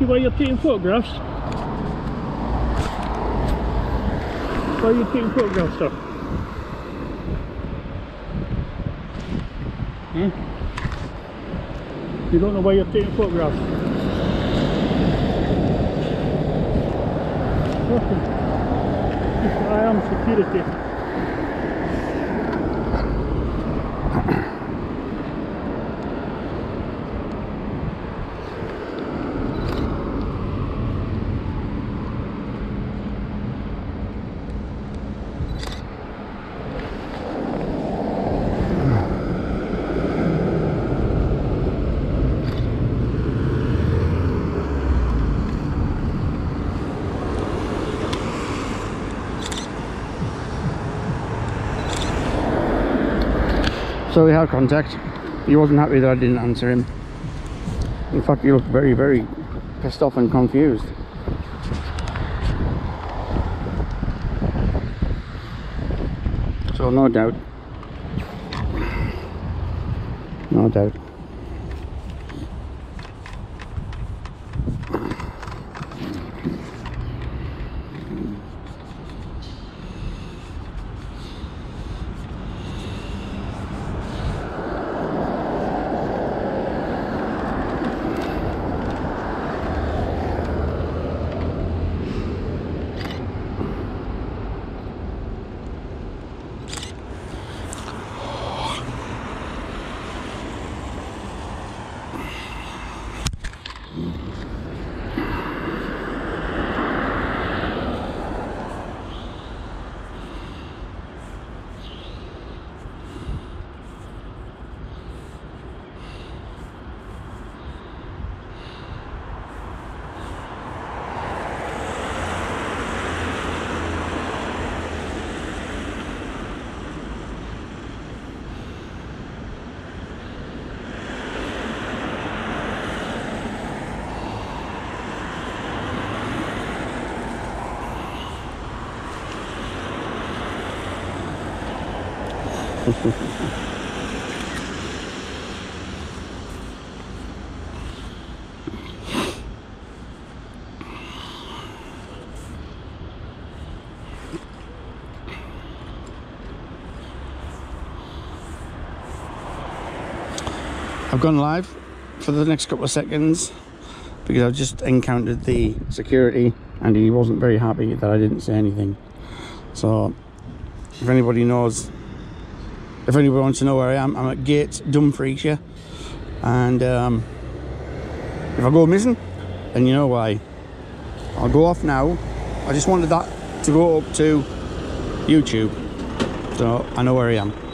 Why you're taking photographs? Why are you taking photographs, sir? You don't know why you're taking photographs? Okay. I am security. So we had contact. He wasn't happy that I didn't answer him. In fact, he looked very, very pissed off and confused. So no doubt. No doubt. I've gone live for the next couple of seconds because I've just encountered the security and he wasn't very happy that I didn't say anything. So if anybody knows, if anybody wants to know where I am, I'm at Gates, Dumfriesshire, and if I go missing, then you know why. I'll go off now. I just wanted that to go up to YouTube, so I know where I am.